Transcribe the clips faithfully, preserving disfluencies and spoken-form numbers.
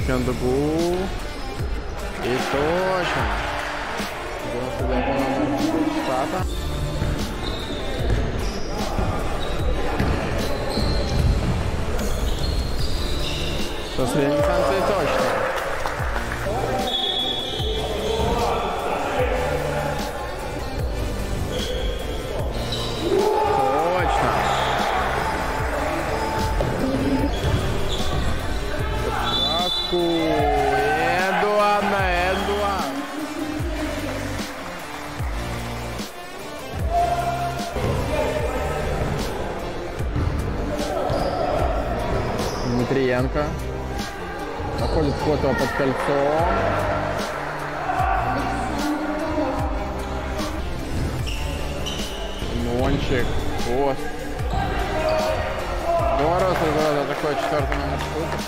на дугу. И точно. девяносто девятый номер штата. Со средней дистанции точно. Точно. Шапку. Эдуард на Эдуард. Дмитриенко. Находит Котова под кольцо. Мончик. Пост. Здорово создавал такой четвертый номер штуки.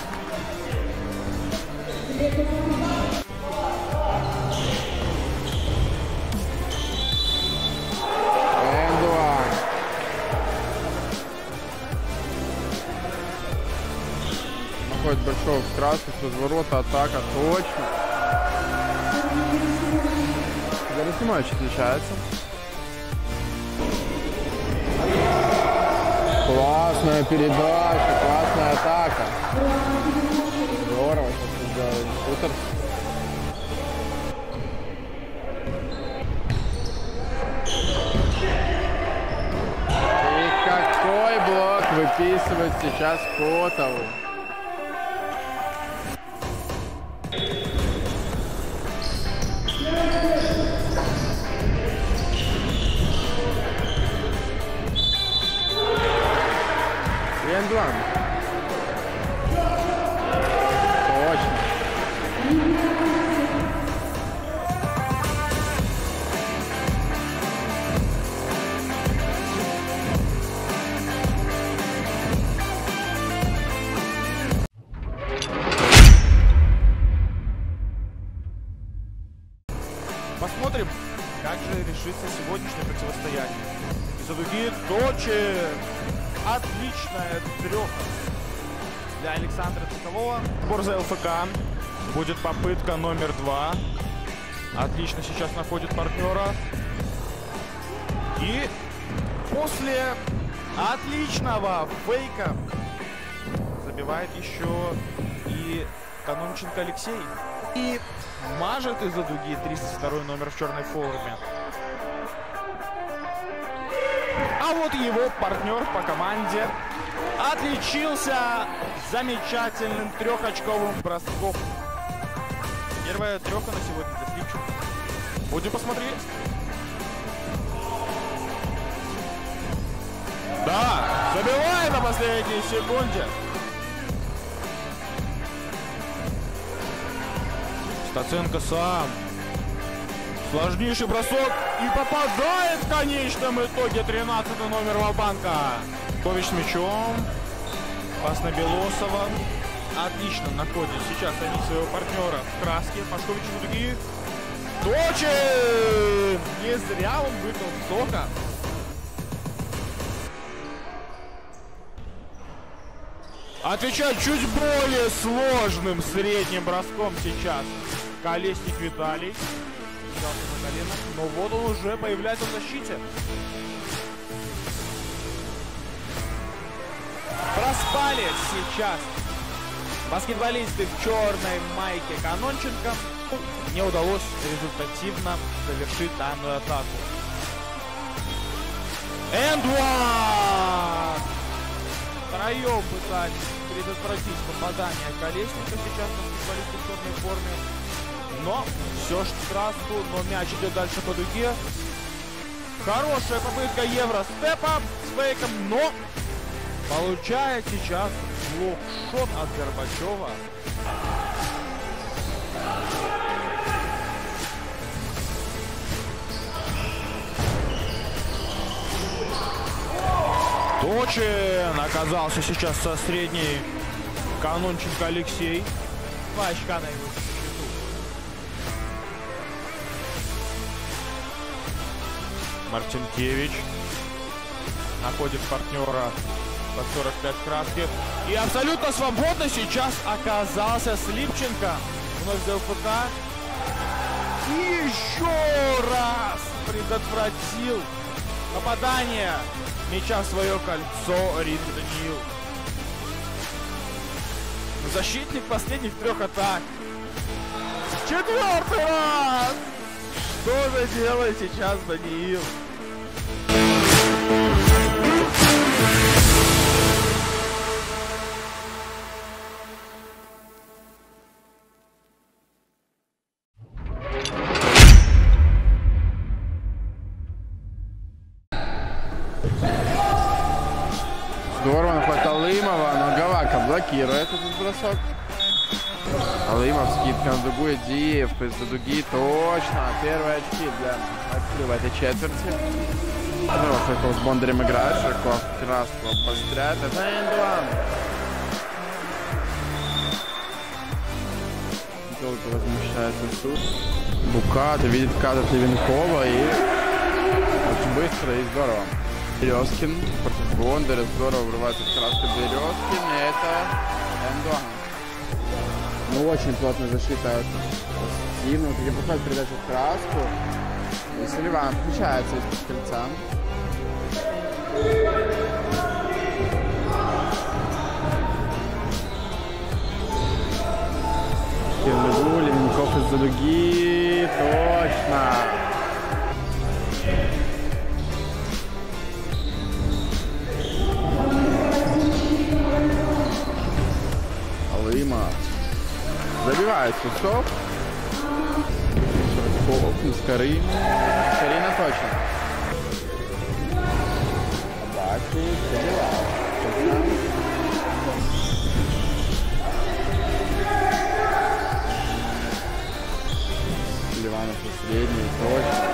Эдуард. Находит большого в краску, с разворота, атака, точно. Зарисимович отличается. Классная передача, классная атака. Здорово, сейчас сделали шутер. И какой блок выписывает сейчас Котову. Эндуан. Точно. Посмотрим, как же решится сегодняшнее противостояние. Из-за дуги Точи. Отличная треха для Александра Цехового. Борза ЛФК. Будет попытка номер два. Отлично сейчас находит партнера. И после отличного фейка забивает еще и Канонченко Алексей. И мажет из-за дуги тридцать второй номер в черной форме. А вот его партнер по команде отличился замечательным трехочковым броском. Первая треха на сегодня для Слипченко. Будем посмотреть. Да, забивает на последней секунде. Стаценко сам. Сложнейший бросок и попадает в конечном итоге тринадцатый номер Валбанка. Кович с мячом. Пас на Белосова. Отлично находит сейчас они своего партнера в краске. Пашкович в дуги. Точен! Не зря он выпил сока. Отвечает чуть более сложным средним броском сейчас Колесник Виталий. На колено, но вот он уже появляется в защите. Проспали сейчас баскетболисты в черной майке Канонченко. Не удалось результативно завершить данную атаку. энд уан! Втроем пытались предотвратить попадание Колесника сейчас на баскетболисты в черной форме. Но все ж сразу, но мяч идет дальше по дуге. Хорошая попытка евро-степа с фейком, но получает сейчас блок-шот от Горбачева. Точен оказался сейчас со средней Канонченко Алексей. Два очка на его счету. Марцинкевич находит партнера По сорок пять краски. И абсолютно свободно сейчас оказался Слипченко. Вновь сделал ФК. И еще раз предотвратил попадание мяча в свое кольцо Рин Даниил. Защитник последних трех атак. Четвертый раз! Что же делает сейчас Даниил? Здорово находит Алымова, но Гавака блокирует этот бросок. Алымов, скидка на дугу, Идиев из-за дуги, точно. Первые очки для в этой четверти. Здорово, Ширков с Бондарем играет, Ширков краску обостряет. Это энд-ван. Долго возмущается суд. Буката видит кадр Левенкова и очень быстро и здорово. Березкин против Бондаря, здорово врывается в краску Березкин, и это энд-ван. Ну, очень плотно защита Тим, но таки проходит передачу в краску. И Суливан включается из-под кольца. Кирнугу, Левенков из-за дуги, точно. Алыма забивает Сусов. Скорый. Скорина точно. Абаки забивает. Ливанов последний, точно.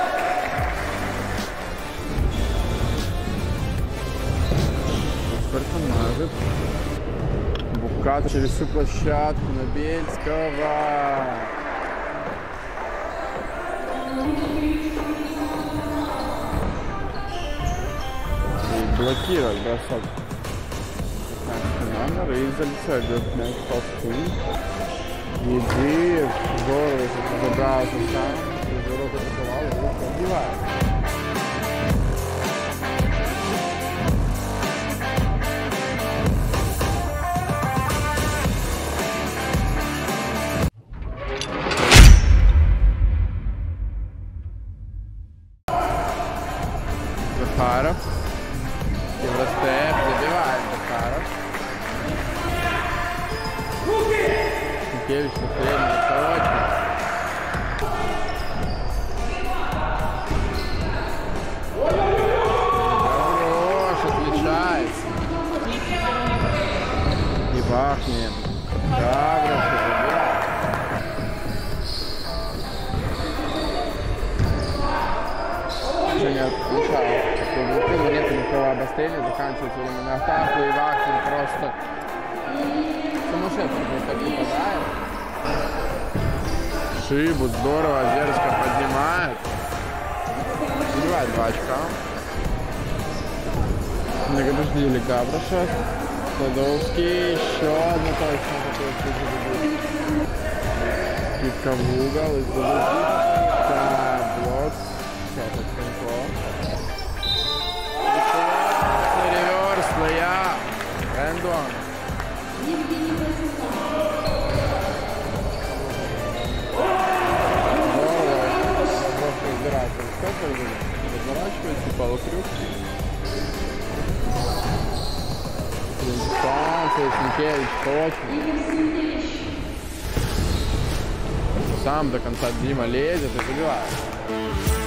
Персонажи. Букат через всю площадку на Бельского. И блокирует бросок. Номер и залетает мяч в полсту. Едиев здорово забрался сам. И здорово атаковал, и пробивает. Захаров. Евростеп забивает Захаров. Микевич на средней точке. Хорош, отличается. И бахнет. Гавров забирает. Еще не отключал. Но нет никакого обострения, заканчивается именно атаку, и Вахтин просто сумасшедший так попадает. Шибу здорово, дерзко поднимает. Забивает два очка. Многодождили Габрашев. Садовский, еще одна точно, которая будет. Скидка в угол, из дуги. Да, блок. Сейчас от Конько. Реверс, лея. Энд-ван. Просто избирается. Как он разворачивается, полукрюк. Дистанция, Сенкевич, точно. Сам до конца Дима лезет и забивает.